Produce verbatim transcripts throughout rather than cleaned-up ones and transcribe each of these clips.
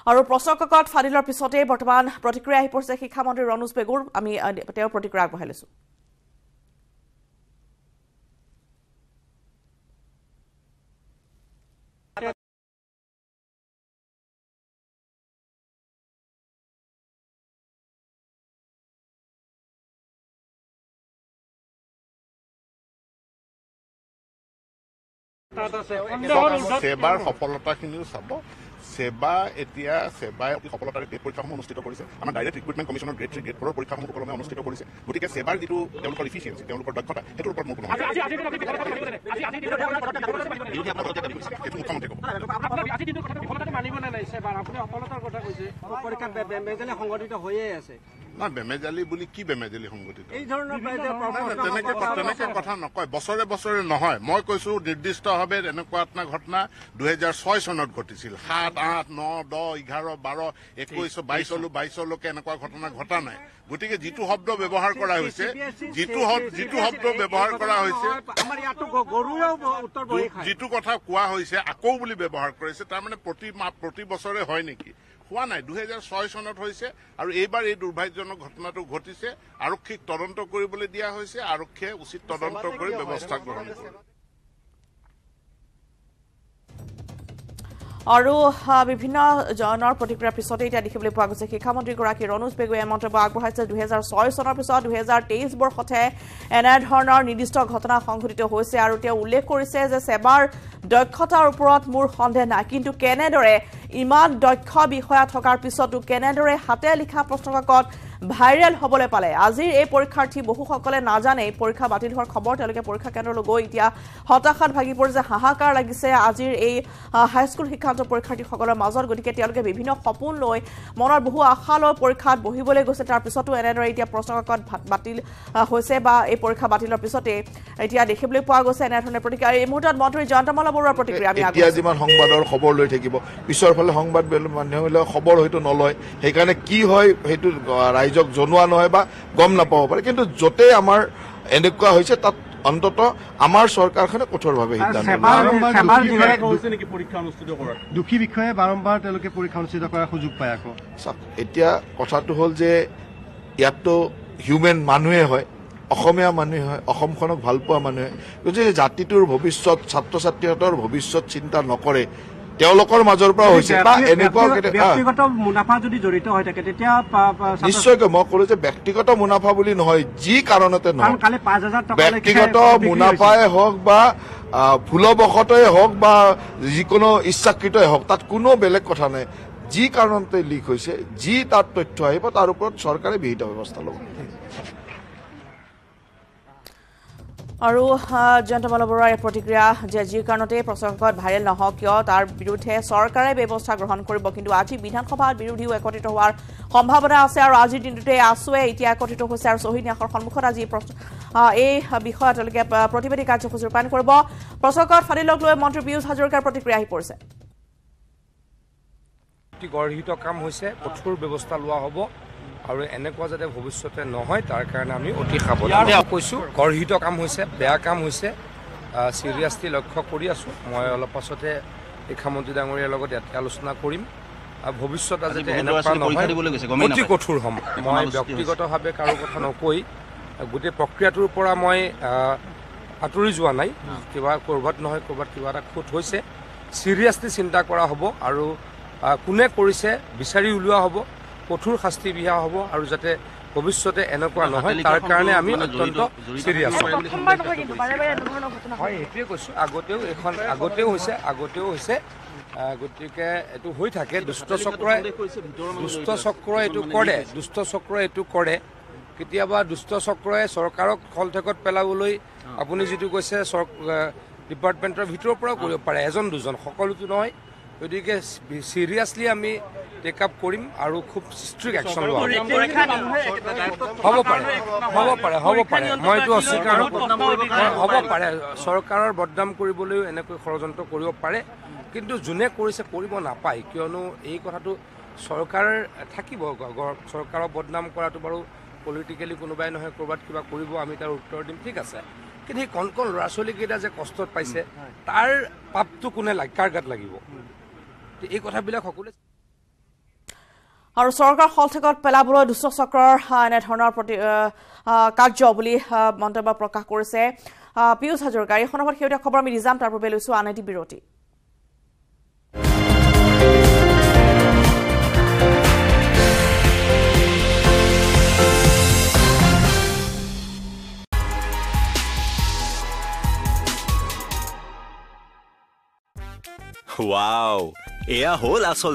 আৰু প্ৰশ্নকাকত ফাদিলৰ পিছতে বৰ্তমান প্ৰতিক্ৰিয়া আহি পৰিছে শিক্ষামন্ত্ৰী ৰণোজ পেগুৰ আমি তেওঁৰ প্ৰতিক্ৰিয়া আগবঢ়াই লৈছো সেবাৰ সফলতাখিনিও চাব সেবা এতিয়া সেবাই সফলতাৰে গ্ৰেড পৰীক্ষাসমূহ অনুষ্ঠিত কৰিছে আমাৰ ডাইৰেক্ট ৰিক্ৰুটমেণ্ট কমিশ্যনৰ গ্ৰেড থ্ৰী গ্ৰেড ফ'ৰৰ পৰীক্ষাসমূহ সুকলমে অনুষ্ঠিত কৰিছে গতিকে সেবাৰ যিটো তেওঁলোকৰ ইফিচিয়েঞ্চি তেওঁলোকৰ দক্ষতা সেইটোৰ ওপৰত মোক সেইটো মুখ্যমন্ত্ৰী ক'ব নহয় বেমেজালি বুলি কি বেমেজালি সংগঠিত তেনেকে তেনেকে কথা নকয় বছৰে বছৰে নহয় মই কৈছো নিৰ্দিষ্টভাৱে এনেকুৱা এটা ঘটনা দুহেজাৰ ছয় চনত ঘটিছিল সাত আঠ ন দহ এঘাৰ বাৰ একৈশ বাইশলৈ বাইশলৈকে এনেকুৱা ঘটনা ঘটা নাই গতিকে যিটো শব্দ ব্যৱহাৰ কৰা হৈছে যিটো যিটো শব্দ ব্যৱহাৰ কৰা হৈছে যিটো কথা কোৱা হৈছে আকৌ বুলি ব্যৱহাৰ কৰিছে তাৰমানে প্ৰতি প্ৰতি বছৰে হয় নেকি হোৱা নাই দুহেজাৰ ছয় চনত হৈছে আৰু এইবাৰ এই দুৰ্ভাগ্যজনক ঘটনাটো ঘটিছে আৰক্ষীক তদন্ত কৰিবলৈ দিয়া হৈছে আৰক্ষীয়ে উচিত তদন্ত কৰি ব্যৱস্থা গ্ৰহণ কৰে আৰু বিভিন্ন জনৰ প্ৰতিক্ৰিয়াৰ পিছতে এতিয়া দেখিবলৈ পোৱা গৈছে শিক্ষামন্ত্ৰীগৰাকী ৰণোজ পেগুৱে মন্তব্য আগবঢ়াইছে দুহেজাৰ ছয় চনৰ পিছত দুহেজাৰ তেইছ বৰ্ষতে এনেধৰণৰ নিৰ্দিষ্ট ঘটনা সংঘটিত হৈছে আৰু তেওঁ উল্লেখ কৰিছে যে সেবাৰ দক্ষতাৰ ওপৰত মোৰ সন্দেহ নাই কিন্তু কেনেদৰে ইমান দক্ষ বিষয়া থকাৰ পিছতো কেনেদৰে হাতে লিখা প্ৰশ্নকাকত ভাইৰেল হ'বলৈ পালে আজিৰ এই পৰীক্ষাৰ্থী বহুসকলে নাজানে পৰীক্ষা বাতিল হোৱাৰ খবৰ তেওঁলোকে পৰীক্ষা কেন্দ্ৰলৈ গৈ এতিয়া হতাশাত ভাগি পৰিছে হাহাকাৰ লাগিছে আজিৰ এই হাইস্কুল শিক্ষান্ত পৰীক্ষাৰ্থীসকলৰ মাজত গতিকে তেওঁলোকে বিভিন্ন সপোন লৈ মনৰ বহু আশা লৈ পৰীক্ষাত বহিবলৈ গৈছে তাৰ পিছতো এনেদৰে এতিয়া প্ৰশ্নকাকত বাতিল হৈছে বা এই পৰীক্ষা বাতিলৰ পিছতে এতিয়া দেখিবলৈ পোৱা গৈছে এনেধৰণে প্ৰতিক্ৰিয়া এই মুহূৰ্তত মন্ত্ৰী জয়ন্তমালা বৰুৱাৰ প্ৰতিক্ৰিয়া আমি এতিয়া যিমান সংবাদৰ খবৰ লৈ থাকিব পিছৰ ফালে সংবাদ মানুহে খবৰ হয়তো নলয় সেইকাৰণে কি হয় সেইটো ৰাইজক জনোৱা নহয় বা গম নাপাব পাৰে কিন্তু য'তে আমাৰ এনেকুৱা হৈছে তাত অন্তত আমাৰ চৰকাৰখনে কঠোৰভাৱে দুখী বিষয়ে বাৰম্বাৰ তেওঁলোকে পৰীক্ষা অনুষ্ঠিত কৰাৰ সুযোগ পায় আকৌ এতিয়া কথাটো হ'ল যে ইয়াততো হিউমেন মানুহে হয় অসমীয়া মানুহে হয় অসমখনক ভাল পোৱা মানুহে গতিকে জাতিটোৰ ভৱিষ্যত ছাত্ৰ ছাত্ৰীহঁতৰ ভৱিষ্যত চিন্তা নকৰে তেওঁলোকৰ মাজৰ পৰা হৈছে বা এনেকুৱা ব্যক্তিগত মুনাফা যদি জড়িত হৈ থাকে তেতিয়া নিশ্চয়কৈ মই ক'লো যে ব্যক্তিগত মুনাফা বুলি নহয় যি কাৰণতে নহয় ব্যক্তিগত মুনাফাই হওক বা ভুলবশতই হওক বা যিকোনো ইচ্ছাকৃতই হওক তাত কোনো বেলেগ কথা নাই যি কাৰণতে লিক হৈছে যি তাত তথ্য আহিব তাৰ ওপৰত চৰকাৰে বিহিত ব্যৱস্থা ল'ব আৰু জয়ন্তমালা বৰুৱাৰ প্ৰতিক্ৰিয়া যে যি কাৰণতে প্ৰশ্নকাকত ভাইৰেল নহওক কিয় তাৰ বিৰুদ্ধে চৰকাৰে ব্যৱস্থা গ্ৰহণ কৰিব কিন্তু আজি বিধানসভাত বিৰোধীও একত্ৰিত হোৱাৰ সম্ভাৱনা আছে আৰু আজিৰ দিনটোতে আছুৱে এতিয়া একত্ৰিত হৈছে আৰু শ্বহীদ ন্যাসৰ সন্মুখত আজি এই বিষয়ত তেওঁলোকে প্ৰতিবাদী কাৰ্যসূচী ৰূপায়ণ কৰিব প্ৰশ্নকাকত ফাদিলক লৈ মন্ত্ৰী পীয়ুষ হাজৰিকাৰ প্ৰতিক্ৰিয়া আহি পৰিছে গৰ্হিত কাম হৈছে কঠোৰ ব্যৱস্থা লোৱা হ'ব আৰু এনেকুৱা যাতে ভৱিষ্যতে নহয় তাৰ কাৰণে আমি অতি সাৱধান কৈছোঁ গৰ্হিত কাম হৈছে বেয়া কাম হৈছে চিৰিয়াছলি লক্ষ্য কৰি আছোঁ মই অলপ পাছতে শিক্ষামন্ত্ৰী ডাঙৰীয়াৰ লগত ইয়াতে আলোচনা কৰিম ভৱিষ্যত যাতে এনেকুৱা নহয় অতি কঠোৰ হ'ম মই ব্যক্তিগতভাৱে কাৰো কথা নকৈ গোটেই প্ৰক্ৰিয়াটোৰ পৰা মই আঁতৰি যোৱা নাই কিবা ক'ৰবাত নহয় ক'ৰবাত কিবা এটা খুঁত হৈছে চিৰিয়াছলি চিন্তা কৰা হ'ব আৰু কোনে কৰিছে বিচাৰি উলিওৱা হ'ব কঠোৰ শাস্তি বিহা হ'ব আৰু যাতে ভৱিষ্যতে এনেকুৱা নহয় তাৰ কাৰণে আমি অত্যন্ত চিৰিয়াছ হয় এইটোৱে কৈছোঁ আগতেও এখন আগতেও হৈছে আগতেও হৈছে গতিকে এইটো হৈ থাকে দুষ্ট চক্ৰই দুষ্ট চক্ৰই এইটো কৰে দুষ্ট চক্ৰই এইটো কৰে কেতিয়াবা দুষ্ট চক্ৰই চৰকাৰক খলঠেকত পেলাবলৈ আপুনি যিটো কৈছে ডিপাৰ্টমেণ্টৰ ভিতৰৰ পৰাও কৰিব পাৰে এজন দুজন সকলোতো নহয় গতিকে চিৰিয়াছলি আমি টেক আপ কৰিম আৰু খুব ষ্ট্ৰিক্ট একশ্যন লোৱা হ'ব পাৰে হ'ব পাৰে হ'ব পাৰে মইতো অস্বীকাৰ হ'ব পাৰে চৰকাৰৰ বদনাম কৰিবলৈও এনেকৈ ষড়যন্ত্ৰ কৰিব পাৰে কিন্তু যোনে কৰিছে কৰিব নাপায় কিয়নো এই কথাটো চৰকাৰ থাকিব চৰকাৰক বদনাম কৰাটো বাৰু পলিটিকেলি কোনোবাই নহয় ক'ৰবাত কিবা কৰিব আমি তাৰ উত্তৰ দিম ঠিক আছে কিন্তু সেই কণ কণ ল'ৰা ছোৱালীকেইটা যে কষ্টত পাইছে তাৰ পাপটো কোনে কাৰ গাত লাগিব এই কথাবিলাক সকলোৱে আৰু চৰকাৰ হলঠেকত পেলাবলৈ দুষ্ট চক্ৰৰ এনে ধৰণৰ প্ৰতি কাৰ্য বুলি মন্তব্য প্ৰকাশ কৰিছে পিয়ুষ হাজৰিকা। এই সন্দৰ্ভত শেহতীয়া খবৰ আমি নিজাম তাৰ পূৰ্বে লৈছো আন এটি বিৰতি। Wow, eya hol asol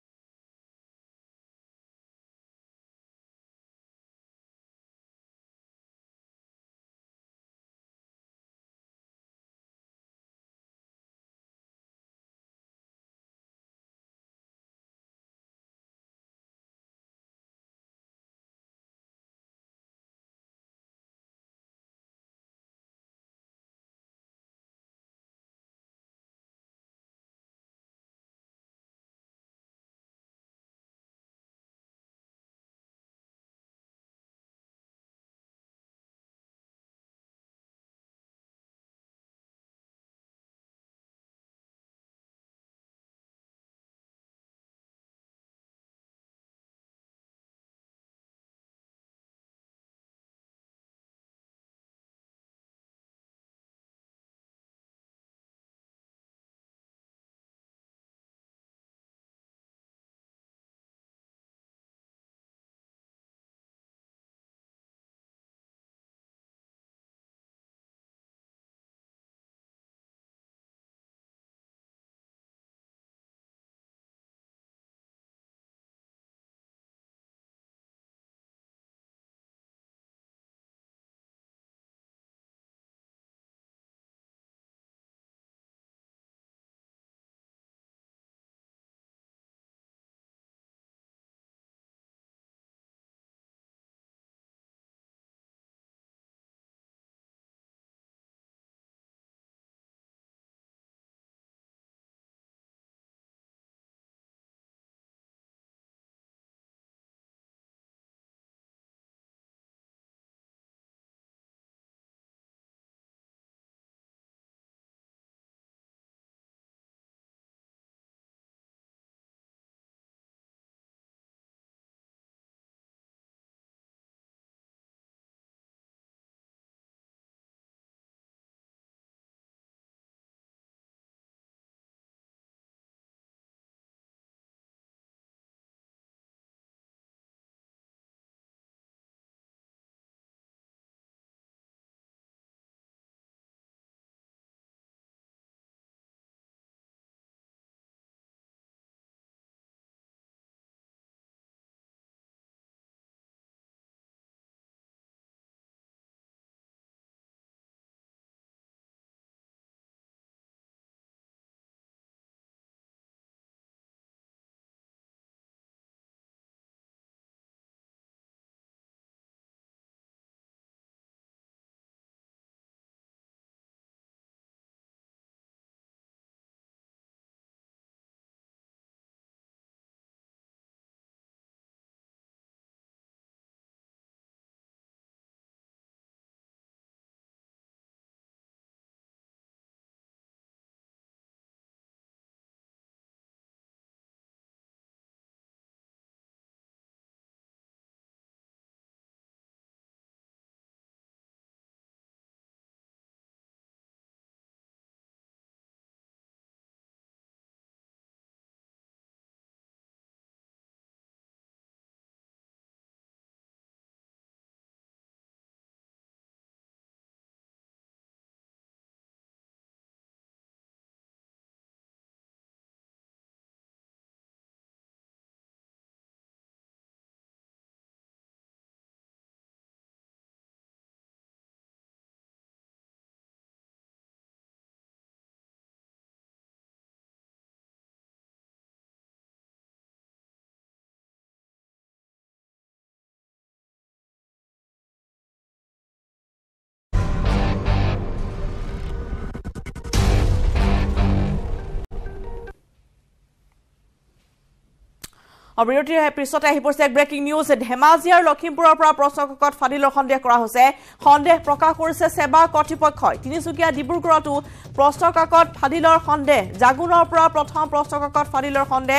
অবিৰতিৰ পিছতে আহি পৰিছে এক ব্ৰেকিং নিউজ। ধেমাজি আৰু লখিমপুৰৰ পৰা প্ৰশ্নকাকত ফাদিলৰ সন্দেহ কৰা হৈছে। সন্দেহ প্ৰকাশ কৰিছে সেবা কৰ্তৃপক্ষই। তিনিচুকীয়া ডিব্ৰুগড়তো প্ৰশ্নকাকত ফাদিলৰ সন্দেহ। জাগুনৰ পৰা প্ৰথম প্ৰশ্নকাকত ফাদিলৰ সন্দেহ।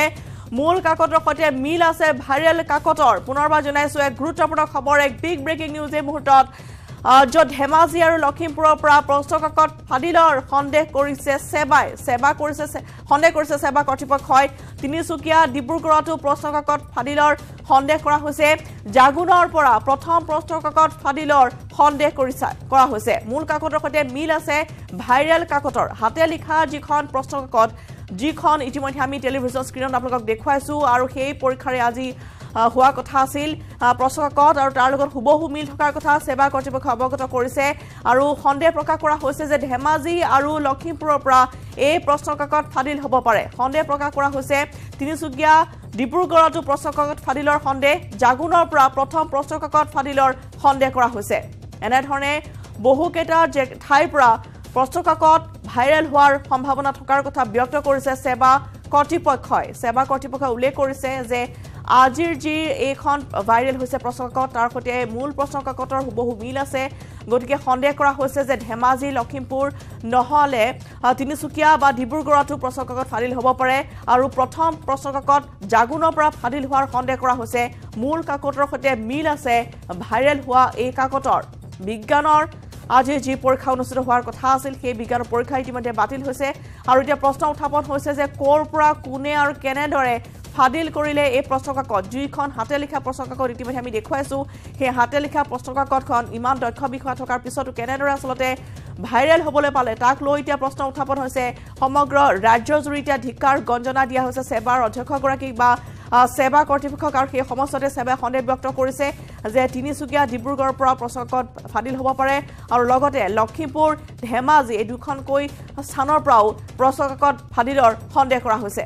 মূল কাকতৰ সৈতে মিল আছে ভাইৰেল কাকতৰ পুনৰবাৰ জনাইছো এক গুৰুত্বপূৰ্ণ খবৰ এক বিগ ব্ৰেকিং নিউজ এই মুহূৰ্তত য'ত ধেমাজি আৰু লখিমপুৰৰ পৰা প্ৰশ্ন কাকত ফাদিলৰ সন্দেহ কৰিছে সেবাই সেবা কৰিছে সন্দেহ কৰিছে সেবা কৰ্তৃপক্ষই তিনিচুকীয়া ডিব্ৰুগড়তো প্ৰশ্ন কাকত ফাদিলৰ সন্দেহ কৰা হৈছে জাগুনৰ পৰা প্ৰথম প্ৰশ্ন কাকত ফাদিলৰ সন্দেহ কৰিছে কৰা হৈছে মূল কাকতৰ সৈতে মিল আছে ভাইৰেল কাকতৰ হাতে লিখা যিখন প্ৰশ্ন কাকত যিখন ইতিমধ্যে আমি টেলিভিছন স্ক্ৰীনত আপোনালোকক দেখুৱাইছো আৰু সেই পৰীক্ষাৰে আজি হোৱা কথা আছিল প্ৰশ্ন কাকত আৰু তাৰ লগত হুবহু মিল থকাৰ কথা সেবা কৰ্তৃপক্ষ অৱগত কৰিছে আৰু সন্দেহ প্ৰকাশ কৰা হৈছে যে ধেমাজি আৰু লখিমপুৰৰ পৰা এই প্ৰশ্ন কাকত ফাদিল হ'ব পাৰে সন্দেহ প্ৰকাশ কৰা হৈছে তিনিচুকীয়া ডিব্ৰুগড়তো প্ৰশ্ন কাকত ফাদিলৰ সন্দেহ জাগুনৰ পৰা প্ৰথম প্ৰশ্ন কাকত ফাদিলৰ সন্দেহ কৰা হৈছে এনেধৰণে বহুকেইটা ঠাইৰ পৰা প্ৰশ্ন কাকত ভাইৰেল হোৱাৰ সম্ভাৱনা থকাৰ কথা ব্যক্ত কৰিছে সেবা কৰ্তৃপক্ষই সেবা কৰ্তৃপক্ষই উল্লেখ কৰিছে যে আজিৰ যি এইখন ভাইৰেল হৈছে প্ৰশ্ন কাকত তাৰ সৈতে মূল প্ৰশ্ন কাকতৰ হুবহু মিল আছে গতিকে সন্দেহ কৰা হৈছে যে ধেমাজি লখিমপুৰ নহলে তিনিচুকীয়া বা ডিব্ৰুগড়তো প্ৰশ্ন কাকত ফাদিল হ'ব পাৰে আৰু প্ৰথম প্ৰশ্ন কাকত জাগুনৰ পৰা ফাদিল হোৱাৰ সন্দেহ কৰা হৈছে মূল কাকতৰ সৈতে মিল আছে ভাইৰেল হোৱা এই কাকতৰ বিজ্ঞানৰ আজি যি পৰীক্ষা অনুষ্ঠিত হোৱাৰ কথা আছিল সেই বিজ্ঞানৰ পৰীক্ষা ইতিমধ্যে বাতিল হৈছে আৰু এতিয়া প্ৰশ্ন উত্থাপন হৈছে যে ক'ৰ পৰা কোনে আৰু কেনেদৰে ফাদিল কৰিলে এই প্ৰশ্ন কাকত যিখন হাতে লিখা প্ৰশ্ন কাকত ইতিমধ্যে আমি দেখুৱাইছো সেই হাতে লিখা প্ৰশ্ন কাকতখন ইমান দক্ষ বিষয় থকাৰ পিছতো কেনেদৰে আচলতে ভাইৰেল হ'বলৈ পালে তাক লৈ এতিয়া প্ৰশ্ন উত্থাপন হৈছে সমগ্ৰ ৰাজ্যজুৰি এতিয়া ধিক্কাৰ গঞ্জনা দিয়া হৈছে সেবাৰ অধ্যক্ষগৰাকীক বা সেবা কৰ্তৃপক্ষক আৰু সেই সমস্যাতে সেবাই সন্দেহ ব্যক্ত কৰিছে যে তিনিচুকীয়া ডিব্ৰুগড়ৰ পৰা প্ৰশ্ন কাকত ফাদিল হ'ব পাৰে আৰু লগতে লখিমপুৰ ধেমাজি এই দুখনকৈ স্থানৰ পৰাও প্ৰশ্ন কাকত ফাদিলৰ সন্দেহ কৰা হৈছে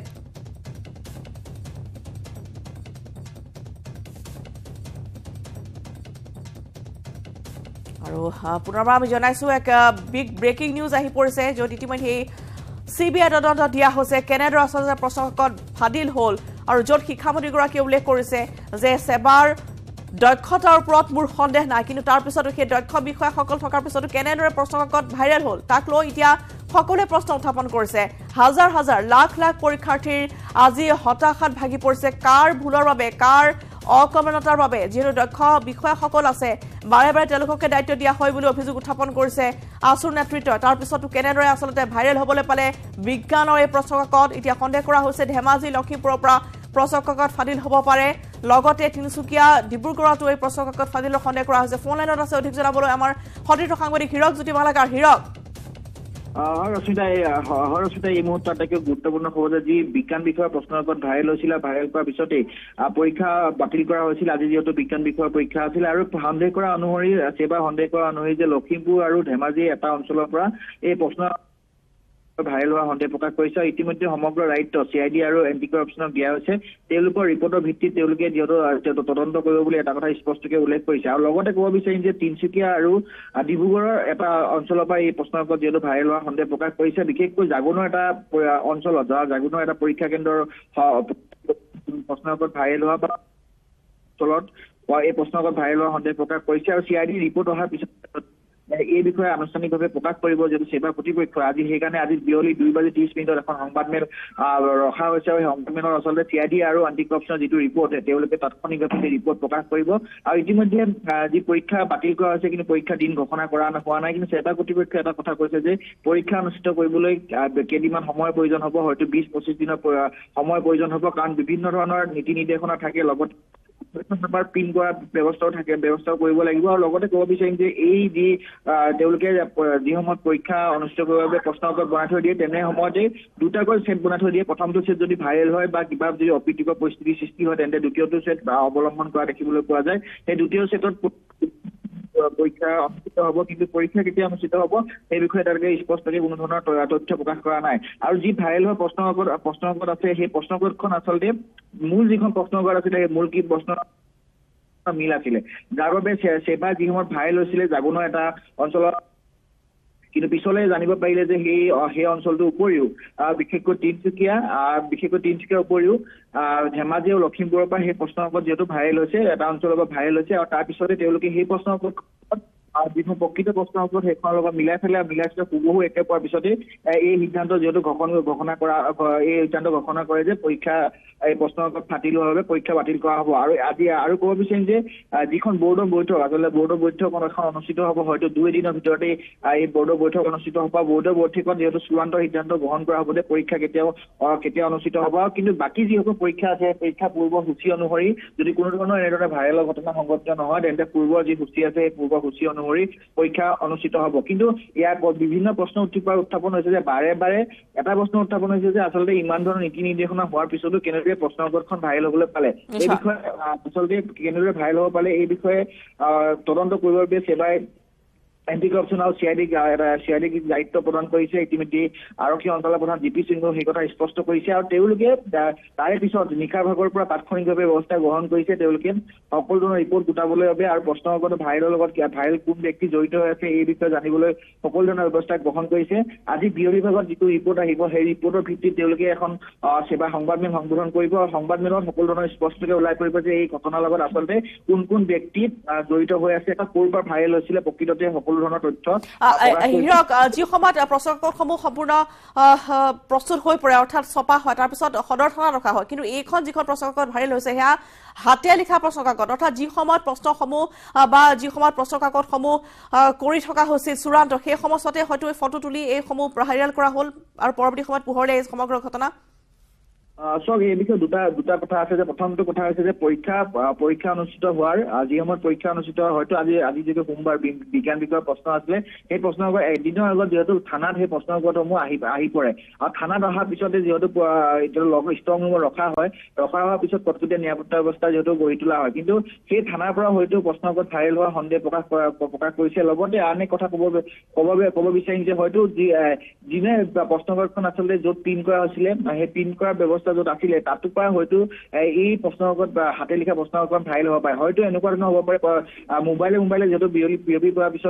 আৰু পুনৰবাৰ আমি জনাইছো এক বিগ ব্ৰেকিং নিউজ আহি পৰিছে য'ত ইতিমধ্যে চিবিআই তদন্ত দিয়া হৈছে কেনেদৰে আচলতে প্ৰশ্ন কাকত ফাদিল হ'ল আৰু য'ত শিক্ষামন্ত্ৰীগৰাকীয়ে উল্লেখ কৰিছে যে সেবাৰ দক্ষতাৰ ওপৰত মোৰ সন্দেহ নাই কিন্তু তাৰ পিছতো সেই দক্ষ বিষয়াসকল থকাৰ পিছতো কেনেদৰে প্ৰশ্ন কাকত ভাইৰেল হ'ল তাক লৈ এতিয়া সকলোৱে প্ৰশ্ন উত্থাপন কৰিছে হাজাৰ হাজাৰ লাখ লাখ পৰীক্ষাৰ্থীৰ আজি হতাশাত ভাগি পৰিছে কাৰ ভুলৰ বাবে কাৰ অকৰ্মণতাৰ বাবে যিহেতু দক্ষ বিষয়াসকল আছে বাৰে বাৰে তেওঁলোককে দায়িত্ব দিয়া হয় বুলি অভিযোগ উত্থাপন কৰিছে আসুৰ নেতৃত্বই তাৰ পিছতো কেনেদৰে আচলতে ভাইৰেল হ'বলৈ পালে বিজ্ঞানৰ এই প্ৰশ্ন কাকত এতিয়া সন্দেহ কৰা হৈছে ধেমাজি লখিমপুৰৰ পৰা প্ৰশ্ন কাকত ফাদিল হ'ব পাৰে লগতে তিনিচুকীয়া ডিব্ৰুগড়তো এই প্ৰশ্ন কাকত ফাদিলৰ সন্দেহ কৰা হৈছে ফোন লাইনত আছে অধিক জনাবলৈ আমাৰ সতীৰ্থ সাংবাদিক হীৰক জ্যোতি মালাকাৰ হীৰক হৰস্মিতা হৰস্মিতা এই মুহূৰ্তত আটাইতকৈ গুৰুত্বপূৰ্ণ খবৰ যে যি বিজ্ঞান বিষয়ৰ প্ৰশ্ন কাকত ভাইৰেল হৈছিল ভাইৰেল কৰাৰ পিছতেই পৰীক্ষা বাতিল কৰা হৈছিল আজি যিহেতু বিজ্ঞান বিষয়ৰ পৰীক্ষা আছিল আৰু সন্দেহ কৰা অনুসৰি সেবা সন্দেহ কৰা অনুসৰি যে লখিমপুৰ আৰু ধেমাজি এটা অঞ্চলৰ পৰা এই প্ৰশ্ন ভাইৰেল হোৱা সন্দেহ প্ৰকাশ কৰিছে ইতিমধ্যে সমগ্ৰ ৰাজ্য চি আই ডি আৰু এন্টি কৰাপশ্যনক দিয়া হৈছে তেওঁলোকৰ ৰিপৰ্টৰ ভিত্তিত তেওঁলোকে যিহেতু তদন্ত কৰিব বুলি এটা কথা স্পষ্টকৈ উল্লেখ কৰিছে আৰু লগতে ক'ব বিচাৰিম যে তিনিচুকীয়া আৰু ডিব্ৰুগড়ৰ এটা অঞ্চলৰ পৰা এই প্ৰশ্ন কাকত যিহেতু ভাইৰেল হোৱা সন্দেহ প্ৰকাশ কৰিছে বিশেষকৈ জাগুনৰ এটা অঞ্চলত জাগুনৰ এটা পৰীক্ষা কেন্দ্ৰৰ প্ৰশ্ন কাকত ভাইৰেল হোৱা বা অঞ্চলত এই প্ৰশ্ন কাকত ভাইৰেল হোৱা সন্দেহ প্ৰকাশ কৰিছে আৰু চি আই ডি ৰিপৰ্ট অহাৰ পিছত এই বিষয়ে আনুষ্ঠানিকভাৱে প্ৰকাশ কৰিব যিহেতু সেবা কৰ্তৃপক্ষ আজি সেইকাৰণে আজি বিয়লি দুই বাজি ত্ৰিশ মিনিটত এখন সংবাদমেল ৰখা হৈছে আৰু সেই সংবাদমেলৰ আচলতে চি আই ডি আৰু এন্টি কৰাপশ্যনৰ যিটো ৰিপৰ্ট তেওঁলোকে তাৎক্ষণিকভাৱে সেই ৰিপৰ্ট প্ৰকাশ কৰিব আৰু ইতিমধ্যে যি পৰীক্ষা বাতিল কৰা হৈছে কিন্তু পৰীক্ষাৰ দিন ঘোষণা কৰা হোৱা নাই কিন্তু সেবা কৰ্তৃপক্ষই এটা কথা কৈছে যে পৰীক্ষা অনুষ্ঠিত কৰিবলৈ কেইদিনমান সময়ৰ প্ৰয়োজন হ'ব হয়তো বিশ পঁচিছ দিনৰ সময় প্ৰয়োজন হ'ব কাৰণ বিভিন্ন ধৰণৰ নীতি নিৰ্দেশনা থাকে লগত প্ৰিণ্ট কৰা ব্যৱস্থাও থাকে ব্যৱস্থাও কৰিব লাগিব আৰু লগতে ক'ব বিচাৰিম যে এই যি তেওঁলোকে যি সময়ত পৰীক্ষা অনুষ্ঠিত কৰিবৰ বাবে প্ৰশ্ন কাকত বনাই থৈ দিয়ে তেনে সময়তে দুটাকৈ ছেট বনাই থৈ দিয়ে প্ৰথমটো ছেট যদি ভাইৰেল হয় বা কিবা যদি অপ্ৰীতিকৰ পৰিস্থিতিৰ সৃষ্টি হয় তেন্তে দ্বিতীয়টো ছেট অৱলম্বন কৰা দেখিবলৈ পোৱা যায় সেই দ্বিতীয় ছেটত পৰীক্ষা অনুষ্ঠিত হ'ব কিন্তু পৰীক্ষা কেতিয়া অনুষ্ঠিত হ'ব সেই বিষয়ে তেওঁলোকে স্পষ্টকৈ কোনো ধৰণৰ তথ্য প্ৰকাশ কৰা নাই আৰু যি ভাইৰেল হোৱা প্ৰশ্ন কাকত প্ৰশ্ন কাকত আছে সেই প্ৰশ্ন কাকতখন আচলতে মূল যিখন প্ৰশ্ন কাকত আছিলে সেই মূল কি প্ৰশ্ন মিল আছিলে যাৰ বাবে সেবা যি সময়ত ভাইৰেল হৈছিলে জাগুনৰ এটা অঞ্চলত কিন্তু পিছলৈ জানিব পাৰিলে যে সেই সেই অঞ্চলটোৰ উপৰিও বিশেষকৈ তিনিচুকীয়া বিশেষকৈ তিনিচুকীয়াৰ উপৰিও ধেমাজি আৰু লখিমপুৰৰ পৰা সেই প্ৰশ্ন কাকত যিহেতু ভাইৰেল হৈছে এটা অঞ্চলৰ পৰা ভাইৰেল হৈছে আৰু তাৰপিছতে তেওঁলোকে সেই প্ৰশ্ন কাকত যিখন প্ৰকৃত প্ৰশ্নৰ ওপৰত সেইখনৰ লগত মিলাই পেলাই মিলাই পেলাই হুবহু একে পোৱাৰ পিছতে এই সিদ্ধান্ত যিহেতু ঘোষণা কৰা এই সিদ্ধান্ত ঘোষণা কৰে যে পৰীক্ষা এই প্ৰশ্নৰ ওপৰত ফাটি লোৱাৰ বাবে পৰীক্ষা বাতিল কৰা হ'ব আৰু আজি আৰু ক'ব বিচাৰিম যে যিখন বৰ্ডৰ বৈঠক আচলতে বৰ্ডৰ বৈঠক এখন অনুষ্ঠিত হ'ব হয়তো দুই দিনৰ ভিতৰতে এই বৰ্ডৰ বৈঠক অনুষ্ঠিত হ'ব বৰ্ডৰ বৈঠকত যিহেতু চূড়ান্ত সিদ্ধান্ত গ্ৰহণ কৰা হ'ব যে পৰীক্ষা কেতিয়াও কেতিয়া অনুষ্ঠিত হ'ব কিন্তু বাকী যিসকল পৰীক্ষা আছে পৰীক্ষা পূৰ্বৰ সূচী অনুসৰি যদি কোনো ধৰণৰ এনেদৰে ভাইৰেলৰ ঘটনা সংঘটিত নহয় তেন্তে পূৰ্বৰ যি সূচী আছে সেই পূৰ্বৰ সূচী অনুসৰি পৰীক্ষা অনুষ্ঠিত হ'ব কিন্তু ইয়াত বিভিন্ন প্ৰশ্ন উত্থাপন হৈছে যে বাৰে বাৰে এটা প্ৰশ্ন উত্থাপন হৈছে যে আচলতে ইমান ধৰণৰ নীতি নিৰ্দেশনা হোৱাৰ পিছতো কেনেদৰে প্ৰশ্নপত্ৰখন ভাইৰেল হ'বলৈ পালে এই বিষয়ে আচলতে কেনেদৰে ভাইৰেল হ'ব পালে এই বিষয়ে তদন্ত কৰিবৰ বাবে সেবাই এণ্টি কৰাপশ্যন আৰু C I D C I ডিক দায়িত্ব প্ৰদান কৰিছে ইতিমধ্যে আৰক্ষী অঞ্চলৰ প্ৰধান জি পি সিঙেও সেই কথা স্পষ্ট কৰিছে আৰু তেওঁলোকে তাৰে পিছত নিশাৰ ভাগৰ পৰা তাৎক্ষণিকভাৱে ব্যৱস্থা গ্ৰহণ কৰিছে তেওঁলোকে সকলো ধৰণৰ ৰিপৰ্ট গোটাবলৈ বাবে আৰু প্ৰশ্নপত্ৰ ভাইৰেলৰ লগত ভাইৰেল কোন ব্যক্তি জড়িত হৈ আছে এই বিষয়ে জানিবলৈ সকলো ধৰণৰ ব্যৱস্থা গ্ৰহণ কৰিছে আজি বিয়লি ভাগত যিটো ৰিপৰ্ট আহিব সেই ৰিপৰ্টৰ ভিত্তিত তেওঁলোকে এখন সেৱা সংবাদমেল সম্বোধন কৰিব আৰু সংবাদমেলত সকলো ধৰণৰ স্পষ্টকৈ ওলাই পৰিব যে এই ঘটনাৰ লগত আচলতে কোন কোন ব্যক্তি জড়িত হৈ আছে এটা ক'ৰ পৰা ভাইৰেল হৈছিলে প্ৰকৃততে সকলো ধৰণৰ তথ্য হিৰক যি সময়ত প্ৰশ্নপত্ৰসমূহ সম্পূৰ্ণ প্ৰস্তুত হৈ পৰে অৰ্থাৎ ছপা হয় তাৰপিছত সদৰ থানাত ৰখা হয় কিন্তু এইখন যিখন প্ৰশ্নকাকত ভাইৰেল হৈছে সেয়া হাতে লিখা প্ৰশ্নকাকত অৰ্থাৎ যি সময়ত প্ৰশ্নসমূহ বা যি সময়ত প্ৰশ্নকাকতসমূহ কৰি থকা হৈছিল চূড়ান্ত সেই সময়তে হয়তো ফটো তুলি এইসমূহ ভাইৰেল কৰা হ'ল আৰু পৰৱৰ্তী সময়ত পোহৰলৈ এই সমগ্ৰ ঘটনা চব এই বিষয়ে দুটা দুটা কথা আছে যে প্ৰথমটো কথা হৈছে যে পৰীক্ষা পৰীক্ষা অনুষ্ঠিত হোৱাৰ যি সময়ত পৰীক্ষা অনুষ্ঠিত হয়তো আজি আজি যিটো সোমবাৰ বিজ্ঞান বিষয়ৰ প্ৰশ্ন আছিলে সেই প্ৰশ্নৰ এদিনৰ আগত যিহেতু থানাত সেই প্ৰশ্নপত্ৰসমূহ আহি আহি পৰে আৰু থানাত অহাৰ পিছতে যিহেতু ষ্ট্ৰং ৰুমত ৰখা হয় ৰখা হোৱাৰ পিছত কটকটীয়া নিৰাপত্তা ব্যৱস্থা যিহেতু গঢ়ি তোলা হয় কিন্তু সেই থানাৰ পৰা হয়তো প্ৰশ্নপত্ৰ ভাইৰেল হোৱাৰ সন্দেহ প্ৰকাশ প্ৰকাশ কৰিছে লগতে আন এক কথা ক'ব ক'ব ক'ব বিচাৰিম যে হয়তো যি যিনে প্ৰশ্নপত্ৰখন আচলতে য'ত প্ৰিণ্ট কৰা হৈছিলে সেই প্ৰিণ্ট কৰাৰ ব্যৱস্থা য'ত আছিলে তাতো পৰা হয়তো এই প্ৰশ্নকাকত বা হাতে লিখা প্ৰশ্নকাকত ভাইৰেল হ'ব পাৰে হয়তো এনেকুৱা ধৰণৰ হ'ব পাৰে মোবাইলে মোবাইলে যিহেতু বিয়লি বিয়পি কৰাৰ পিছত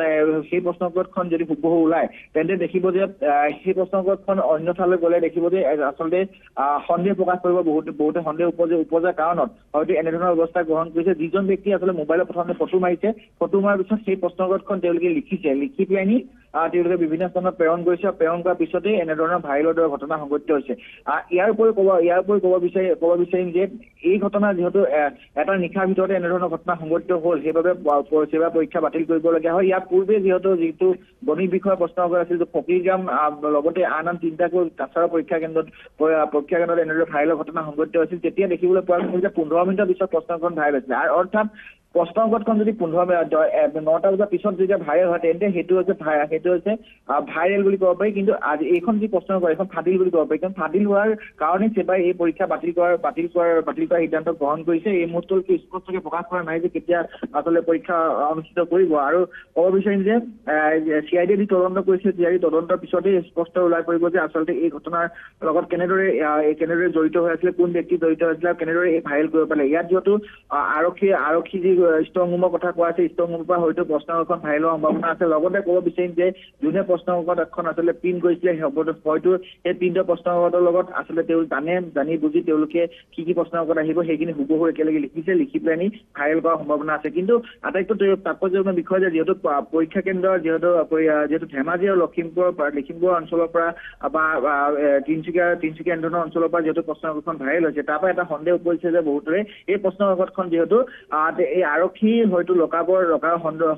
সেই প্ৰশ্নকাকতখন যদি হুবহু ওলায় তেন্তে দেখিব যে সেই প্ৰশ্নকাকতখন অন্য ঠাইলৈ গ'লে দেখিব যে আচলতে সন্দেহ প্ৰকাশ কৰিব বহুতে বহুতে সন্দেহ উপজে উপজা কাৰণত হয়তো এনেধৰণৰ ব্যৱস্থা গ্ৰহণ কৰিছে যিজন ব্যক্তি আচলতে মোবাইলত প্ৰথমতে ফটো মাৰিছে ফটো মৰাৰ পিছত সেই প্ৰশ্নকাকতখন তেওঁলোকে লিখিছে লিখি পেলাইনি তেওঁলোকে বিভিন্ন স্থানত প্ৰেৰণ কৰিছে প্ৰেৰণ কৰাৰ পিছতে এনেধৰণৰ ভাইৰেলৰ দৰে ঘটনা সংঘটিত হৈছে ইয়াৰ উপৰি ক'ব ইয়াৰ উপৰি ক'ব বিচাৰি ক'ব বিচাৰিম যে এই ঘটনা যিহেতু এটা নিশাৰ ভিতৰতে এনেধৰণৰ ঘটনা সংঘটিত হ'ল সেইবাবে সেৱা পৰীক্ষা বাতিল কৰিবলগীয়া হয় ইয়াৰ পূৰ্বে যিহেতু যিটো গণিত বিষয়ৰ প্ৰশ্নকাকত আছিল যে ফকীৰগাম লগতে আন আন তিনিটাকৈ কাছাৰৰ পৰীক্ষা কেন্দ্ৰত পৰীক্ষা কেন্দ্ৰত এনেদৰে ভাইৰেলৰ ঘটনা সংঘটিত হৈছিল তেতিয়া দেখিবলৈ পোৱা গৈছিল যে পোন্ধৰ মিনিটৰ পিছত প্ৰশ্নকাকত ভাইৰেল হৈছিলে আৰু অৰ্থাৎ প্ৰশ্নকাকতখন যদি পোন্ধৰ নটা বজাৰ পিছত যেতিয়া ভাইৰেল হয় তেন্তে সেইটো হৈছে সেইটো হৈছে ভাইৰেল বুলি ক'ব পাৰি কিন্তু আজি এইখন যি প্ৰশ্নকাকত এইখন ফাটিল বুলি ক'ব পাৰি কাৰণ ফাটিল হোৱাৰ কাৰণে সেবাই এই পৰীক্ষা বাতিল কৰাৰ বাতিল কৰাৰ বাতিল কৰাৰ সিদ্ধান্ত গ্ৰহণ কৰিছে এই মুহূৰ্তলৈকে স্পষ্টকৈ প্ৰকাশ কৰা নাই যে কেতিয়া আচলতে পৰীক্ষা অনুষ্ঠিত কৰিব আৰু ক'ব বিচাৰিম যে চি আই ডি যি তদন্ত কৰিছে চি আই ডি তদন্তৰ পিছতেই স্পষ্ট ওলাই পৰিব যে আচলতে এই ঘটনাৰ লগত কেনেদৰে কেনেদৰে জড়িত হৈ আছিলে কোন ব্যক্তি জড়িত হৈছিলে আৰু কেনেদৰে এই ভাইৰেল কৰিব পাৰে ইয়াত যিহেতু আৰক্ষী আৰক্ষী যি ষ্ট্ৰং ৰুমৰ কথা কোৱা আছে ষ্ট্ৰং ৰুমৰ পৰা হয়তো প্ৰশ্নকাকতখন ভাইৰেল হোৱাৰ সম্ভাৱনা আছে লগতে ক'ব বিচাৰিম যে যোনে প্ৰশ্নকাকতখন আচলতে প্ৰিণ্ট কৰিছিলে হয়তো সেই প্ৰিণ্টৰ প্ৰশ্নকাকতৰ লগত আচলতে তেওঁ জানে জানি বুজি তেওঁলোকে কি কি প্ৰশ্নকাকত আহিব সেইখিনি হুবহু একেলগে লিখিছে লিখি পেলানি ভাইৰেল কৰাৰ সম্ভাৱনা আছে কিন্তু আটাইতকৈ তাৎপৰ্যপূৰ্ণ বিষয় যে যিহেতু পৰীক্ষা কেন্দ্ৰৰ যিহেতু যিহেতু ধেমাজি আৰু লখিমপুৰৰ লখিমপুৰ অঞ্চলৰ পৰা বা তিনিচুকীয়া তিনিচুকীয়া এনেধৰণৰ অঞ্চলৰ পৰা যিহেতু প্ৰশ্নকাকতখন ভাইৰেল হৈছে তাৰ পৰা এটা সন্দেহ উপজিছে যে বহুতৰে এই প্ৰশ্নকাকতখন যিহেতু এই আৰক্ষী হয়তো লকাবৰ লকাৰ সন্দেহ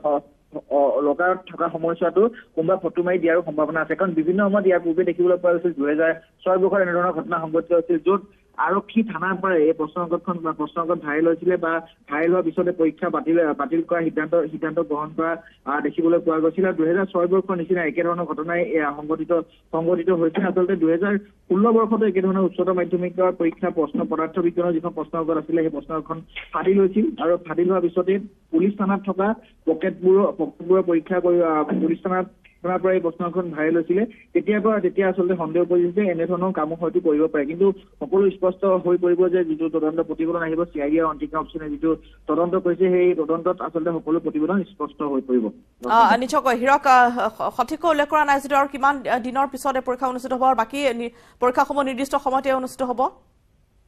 লকাৰত থকা সময়ছোৱাতো কোনোবা ফটো মাৰি দিয়াৰো সম্ভাৱনা আছে কাৰণ বিভিন্ন সময়ত ইয়াৰ পূৰ্বে দেখিবলৈ পোৱা গৈছিল দুহেজাৰ ছয় বৰ্ষৰ এনেধৰণৰ ঘটনা সংঘটিত হৈছিল য'ত আৰক্ষী থানাৰ পৰা এই প্ৰশ্নকাকতখন বা প্ৰশ্নকাকত ভাইৰেল হৈছিলে বা ভাইৰেল হোৱাৰ পিছতে পৰীক্ষা বাতিল বাতিল কৰা সিদ্ধান্ত সিদ্ধান্ত গ্ৰহণ কৰা দেখিবলৈ পোৱা গৈছিল আৰু দুহেজাৰ ছয় বৰ্ষৰ নিচিনা একেধৰণৰ ঘটনাই সংঘটিত সংঘটিত হৈছিল আচলতে দুহেজাৰ ষোল্ল বৰ্ষতো একেধৰণৰ উচ্চতৰ মাধ্যমিকৰ পৰীক্ষা প্ৰশ্ন পদাৰ্থ বিজ্ঞানৰ যিখন প্ৰশ্নকাকত আছিলে সেই প্ৰশ্নকাকতখন ফাটিল হৈছিল আৰু ফাটিল হোৱাৰ পিছতে পুলিচ থানাত থকা পকেটবোৰৰ পকেটবোৰৰ পৰীক্ষা কৰি পুলিচ থানাত পৰা এই প্ৰশ্নখন ভাইৰেল হৈছিলে তেতিয়াৰ পৰা তেতিয়া আচলতে সন্দেহ কৰিছিল যে এনেধৰণৰ কামো হয়তো কৰিব পাৰে কিন্তু সকলো স্পষ্ট হৈ পৰিব যে যিটো তদন্ত প্ৰতিবেদন আহিব চি আই ডি আৰু এণ্টি কৰাপশ্যনে যিটো তদন্ত কৰিছে সেই তদন্তত আচলতে সকলো প্ৰতিবেদন স্পষ্ট হৈ পৰিব নিশ্চয়কৈ হিৰক সঠিককৈ উল্লেখ কৰা নাই যিটো আৰু কিমান দিনৰ পিছতে পৰীক্ষা অনুষ্ঠিত হ'ব আৰু বাকী পৰীক্ষাসমূহ নিৰ্দিষ্ট সময়তে অনুষ্ঠিত হ'ব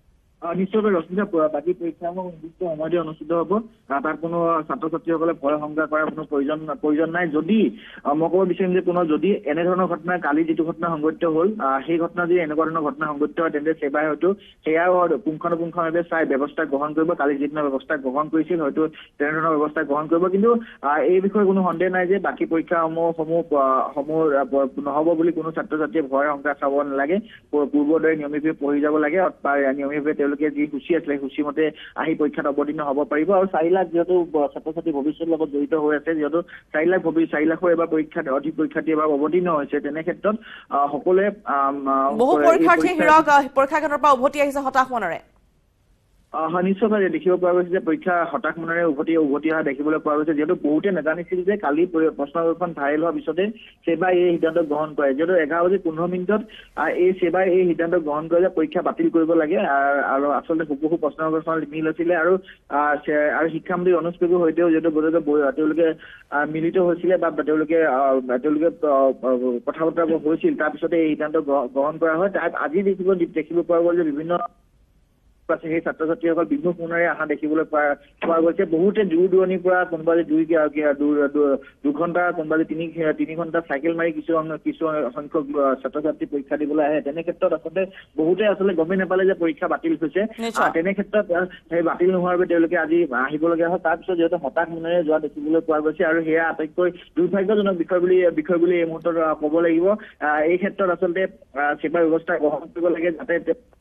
নিশ্চয়কৈ ৰশ্মিতা বাকী পৰীক্ষাসমূহ নিৰ্দিষ্ট সময়তে অনুষ্ঠিত হ'ব তাত কোনো ছাত্ৰ ছাত্ৰীসকলে ভয় শংকা কৰাৰ কোনো প্ৰয়োজন প্ৰয়োজন নাই যদি মই ক'ব বিচাৰিম যে কোনো যদি এনেধৰণৰ ঘটনা কালি যিটো ঘটনা সংঘটিত হ'ল সেই ঘটনা যদি এনেকুৱা ধৰণৰ ঘটনা সংঘটিত হয় তেন্তে সেবাই হয়তো সেয়াও পুংখানুপুংখভাৱে চাই ব্যৱস্থা গ্ৰহণ কৰিব কালি যিদিনা ব্যৱস্থা গ্ৰহণ কৰিছিল হয়তো তেনেধৰণৰ ব্যৱস্থা গ্ৰহণ কৰিব কিন্তু এই বিষয়ে কোনো সন্দেহ নাই যে বাকী পৰীক্ষাসমূহ সমূহ সমূহ নহ'ব বুলি কোনো ছাত্ৰ ছাত্ৰীয়ে ভয় শংকা চাব নালাগে পূৰ্বৰ দৰে নিয়মিতভাৱে পঢ়ি যাব লাগে নিয়মিতভাৱে তেওঁলোকে যি সূচী আছিলে সূচীমতে আহি পৰীক্ষাত অৱতীৰ্ণ হ'ব পাৰিব আৰু চাৰি লাখ যিহেতু ছাত্ৰ ছাত্ৰী ভৱিষ্যতৰ লগত জড়িত হৈ আছে যিহেতু চাৰি লাখ চাৰি লাখৰ এবাৰ পৰীক্ষাত অধিক পৰীক্ষাৰ্থী এবাৰ অৱতীৰ্ণ হৈছে তেনে ক্ষেত্ৰত সকলোৱে বহু পৰীক্ষাৰ্থী হিৰক পৰীক্ষা কেন্দ্ৰৰ পৰা উভতি আহিছে হতাশ মনেৰে হয় নিশ্চয়ভাৱে দেখিব পোৱা গৈছে যে পৰীক্ষা হতাশ মনেৰে উভতি উভতি অহা দেখিবলৈ পোৱা গৈছে যিহেতু বহুতে নাজানিছিল যে কালি প্ৰশ্নপত্ৰখন ভাইৰেল হোৱাৰ পিছতে সেবাই এই সিদ্ধান্ত গ্ৰহণ কৰে যিহেতু এঘাৰ বাজি পোন্ধৰ মিনিটত এই সেবাই এই সিদ্ধান্ত গ্ৰহণ কৰে যে পৰীক্ষা বাতিল কৰিব লাগে আৰু আচলতে হুবহু প্ৰশ্নপত্ৰখন মিল হৈছিলে আৰু আৰু শিক্ষামন্ত্ৰী অনুজ পেগুৰ সৈতেও যিহেতু তেওঁলোকে মিলিত হৈছিলে বা তেওঁলোকে তেওঁলোকে কথা বতৰা হৈছিল তাৰপিছতে এই সিদ্ধান্ত গ্ৰহণ কৰা হয় তাত আজি দেখিব দেখিব পোৱা গ'ল যে বিভিন্ন সেই ছাত্ৰ ছাত্ৰীসকল বিমুখ মনেৰে অহা দেখিবলৈ পোৱা গৈছে বহুতে দূৰ দূৰণিৰ পৰা কোনোবা দুই দুঘণ্টা কোনোবা তিনি তিনি ঘণ্টা চাইকেল মাৰি কিছু কিছু সংখ্যক ছাত্ৰ ছাত্ৰী পৰীক্ষা দিবলৈ আহে তেনে ক্ষেত্ৰত আচলতে বহুতে আচলতে গমেই নাপালে যে পৰীক্ষা বাতিল হৈছে তেনে ক্ষেত্ৰত সেই বাতিল নোহোৱাৰ বাবে তেওঁলোকে আজি আহিবলগীয়া হয় তাৰপিছত যিহেতু হতাশ মনেৰে যোৱা দেখিবলৈ পোৱা গৈছে আৰু সেয়া আটাইতকৈ দুৰ্ভাগ্যজনক বিষয় বুলি বিষয় বুলি এই মুহূৰ্তত ক'ব লাগিব এই ক্ষেত্ৰত আচলতে সেৱা ব্যৱস্থা গ্ৰহণ কৰিব লাগে যাতে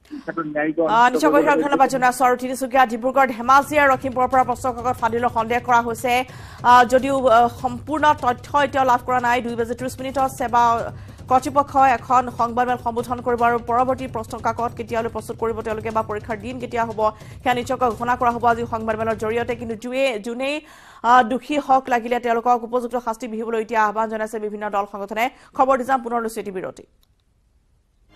ধন্যবাদ জনাইছো আৰু তিনিচুকীয়া ডিব্ৰুগড় ধেমাজি আৰু লখিমপুৰৰ পৰা প্ৰশ্নকাকত ফাদিলৰ সন্দেহ কৰা হৈছে যদিও সম্পূৰ্ণ তথ্য এতিয়াও লাভ কৰা নাই দুই বাজি ত্ৰিশ মিনিটত সেৱা কৰ্তৃপক্ষই এখন সংবাদমেল সম্বোধন কৰিব আৰু পৰৱৰ্তী প্ৰশ্নকাকত কেতিয়ালৈ প্ৰস্তুত কৰিব তেওঁলোকে বা পৰীক্ষাৰ দিন কেতিয়া হ'ব সেয়া নিশ্চয়কৈ ঘোষণা কৰা হ'ব আজি সংবাদমেলৰ জৰিয়তে কিন্তু যোনে যোনেই দুখী হওক লাগিলে তেওঁলোকক উপযুক্ত শাস্তি বিহিবলৈ এতিয়া আহ্বান জনাইছে বিভিন্ন দল সংগঠনে খবৰ দি যাম পুনৰ লৈছে এটি বিৰতি